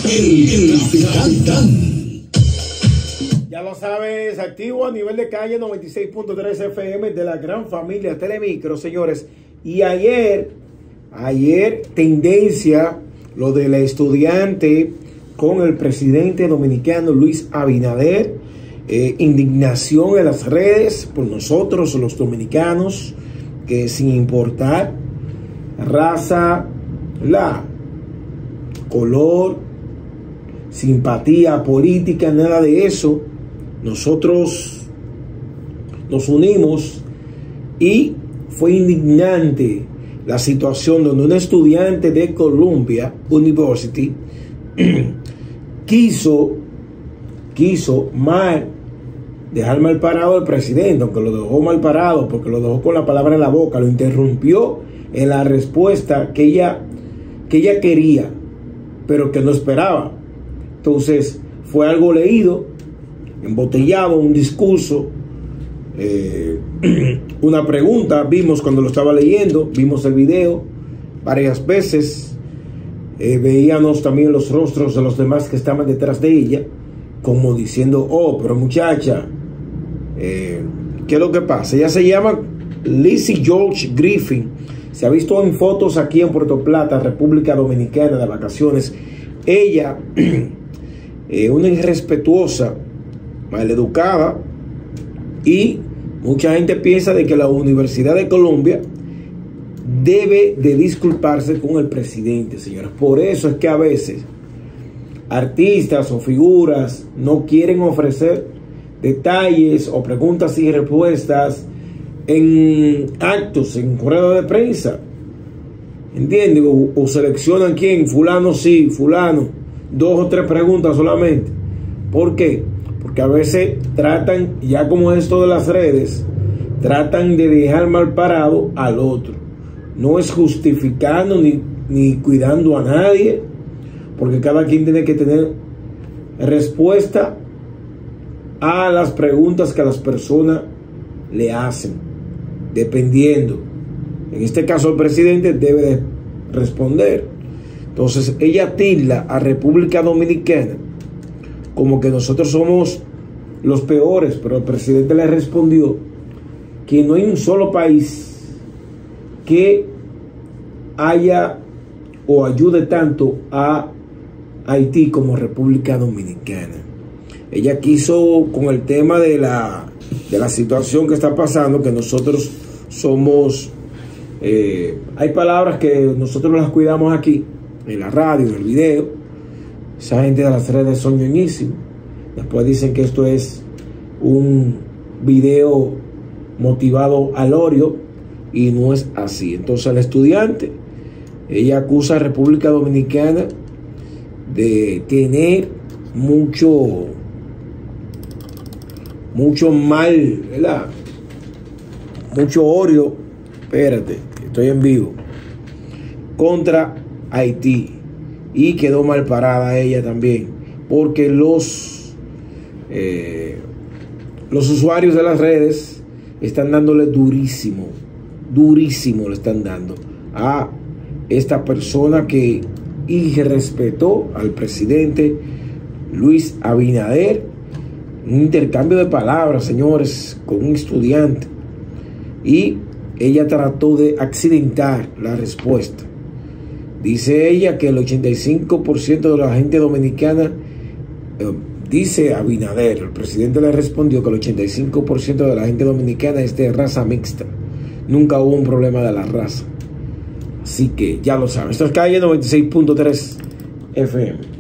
El Capitán. Ya lo sabes, activo a nivel de calle 96.3 FM de la gran familia Telemicro, señores. Y ayer, tendencia, lo del estudiante con el presidente dominicano Luis Abinader, indignación en las redes por nosotros los dominicanos, que sin importar raza, color, simpatía política, nada de eso, nosotros nos unimos. Y fue indignante la situación donde un estudiante de Columbia University quiso dejar mal parado al presidente, aunque lo dejó mal parado porque lo dejó con la palabra en la boca, lo interrumpió en la respuesta que ella quería, pero que no esperaba. Entonces fue algo leído, embotellado, un discurso, una pregunta. Vimos cuando lo estaba leyendo, vimos el video varias veces, veíamos también los rostros de los demás que estaban detrás de ella, como diciendo: oh, pero muchacha, ¿qué es lo que pasa? Ella se llama Lizzie George Griffin. Se ha visto en fotos aquí en Puerto Plata, República Dominicana, de vacaciones. Ella, una irrespetuosa, maleducada, y mucha gente piensa de que la Universidad de Columbia debe de disculparse con el presidente, señores. Por eso es que a veces artistas o figuras no quieren ofrecer detalles o preguntas y respuestas en actos, en correo de prensa, ¿entiendes? O seleccionan quién, fulano sí, fulano, 2 o 3 preguntas solamente. ¿Por qué? Porque a veces tratan, ya como esto de las redes, tratan de dejar mal parado al otro. No es justificando ni cuidando a nadie, porque cada quien tiene que tener respuesta a las preguntas que las personas le hacen, dependiendo. En este caso el presidente debe de responder. Entonces ella tilda a República Dominicana como que nosotros somos los peores, pero el presidente le respondió que no hay un solo país que haya o ayude tanto a Haití como República Dominicana. Ella quiso, con el tema de la situación que está pasando, que nosotros somos, hay palabras que nosotros las cuidamos aquí en la radio, en el video. Esa gente de las redes son ñoñísimos. Después dicen que esto es un video motivado al odio, y no es así. Entonces el estudiante, ella acusa a República Dominicana de tener mucho mal, ¿verdad? Mucho odio, espérate, estoy en vivo, contra Haití. Y quedó mal parada ella también, porque los usuarios de las redes están dándole durísimo le están dando a esta persona que irrespetó al presidente Luis Abinader. Un intercambio de palabras, señores, con un estudiante, y ella trató de accidentar la respuesta. Dice ella que el 85% de la gente dominicana, dice Abinader, el presidente le respondió que el 85% de la gente dominicana es de raza mixta. Nunca hubo un problema de la raza. Así que ya lo saben. Esto es calle 96.3 FM.